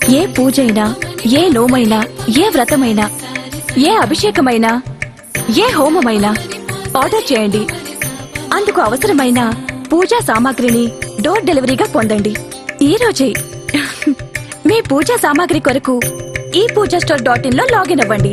ఏ పూజైనా, ఏ నోమైనా, ఏ వ్రతమైనా, ఏ అభిషేకమైనా, ఏ హోమమైనా ఆర్డర్ చేయండి. అందుకు అవసరమైన పూజా సామాగ్రిని డోర్ డెలివరీగా పొందండి. ఈ రోజే మీ పూజా సామాగ్రి కొరకు ePoojaStore.in లో లాగిన్ అవ్వండి.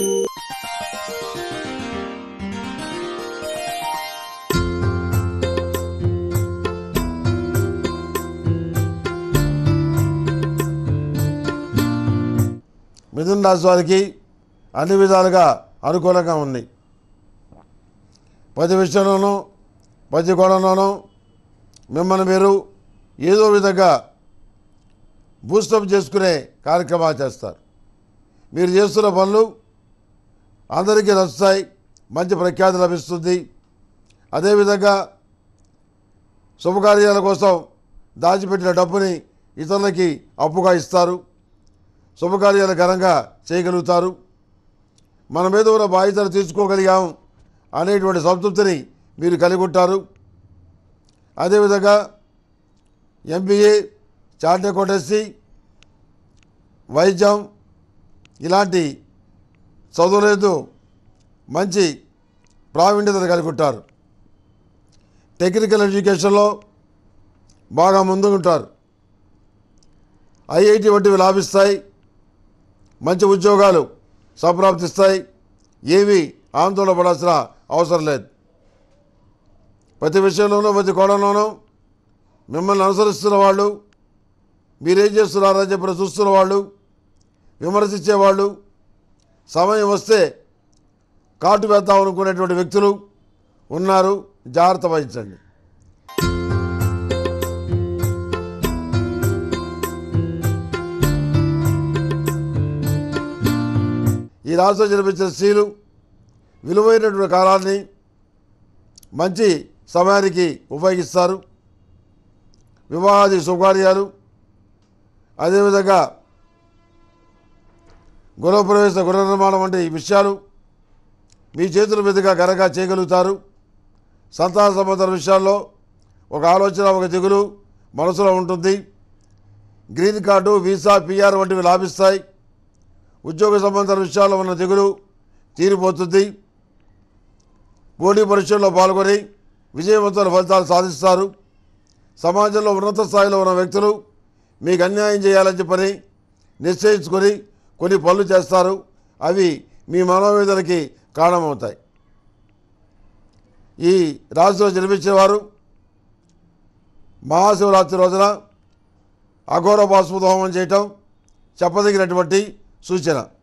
మిథున రాశి వారికి అన్ని విధాలుగా అనుకూలంగా ఉంది. ప్రతి విషయంలోనూ ప్రతి కోణంలోనూ మిమ్మల్ని మీరు ఏదో విధంగా బూస్టప్ చేసుకునే కార్యక్రమాలు చేస్తారు. మీరు చేస్తున్న పనులు అందరికీ నచ్చుతాయి, మంచి ప్రఖ్యాతి లభిస్తుంది. అదేవిధంగా శుభకార్యాల కోసం దాచిపెట్టిన డబ్బుని ఇతరులకి అప్పుగా ఇస్తారు. శుభకార్యాలు ఘనంగా చేయగలుగుతారు. మన మీద ఉన్న బాధ్యతలు తీర్చుకోగలిగాం అనేటువంటి సంతృప్తిని మీరు కలిగి ఉంటారు. అదేవిధంగా MBA, చార్టెడ్ అకౌంటెన్సీ, వైద్యం ఇలాంటి చదువులేదు మంచి ప్రావీణ్యతను కలిగి ఉంటారు. టెక్నికల్ ఎడ్యుకేషన్లో బాగా ముందుంటారు. IIT వంటివి లాభిస్తాయి. మంచి ఉద్యోగాలు సంప్రాప్తిస్తాయి. ఏవి ఆందోళన పడాల్సిన అవసరం లేదు. ప్రతి విషయంలోనూ ప్రతి కోణంలోనూ మిమ్మల్ని అనుసరిస్తున్న వాళ్ళు, మీరేం చేస్తున్నారని చెప్పి చూస్తున్న వాళ్ళు, విమర్శించేవాళ్ళు, సమయం వస్తే కాటు వేద్దాం అనుకునేటువంటి వ్యక్తులు ఉన్నారు. జాగ్రత్త వహించండి. ఈ రాశిలో జన్మించిన స్త్రీలు విలువైనటువంటి కాలాన్ని మంచి సమయానికి ఉపయోగిస్తారు. వివాహాది శుభకార్యాలు, అదేవిధంగా గృహప్రవేశ, గృహ నిర్మాణం వంటి విషయాలు మీ చేతుల మీదుగా ఘనంగా చేయగలుగుతారు. సంతాన సంబంధ విషయాల్లో ఒక ఆలోచన, ఒక దిగులు మనసులో ఉంటుంది. గ్రీన్ కార్డు, వీసా, PR వంటివి లాభిస్తాయి. ఉద్యోగ సంబంధ విషయాల్లో ఉన్న దిగులు తీరిపోతుంది. పోటీ పరీక్షల్లో పాల్గొని విజయవంతమైన ఫలితాలు సాధిస్తారు. సమాజంలో ఉన్నత స్థాయిలో ఉన్న వ్యక్తులు మీకు అన్యాయం చేయాలని చెప్పని నిశ్చయించుకొని కొన్ని పనులు చేస్తారు. అవి మీ మనోవేదనకి కారణమవుతాయి. ఈ రాశిలో జన్మించేవారు మహాశివరాత్రి రోజున అఘోర బాస్మృత హోమం చేయటం చెప్పదగినటువంటి సూచన.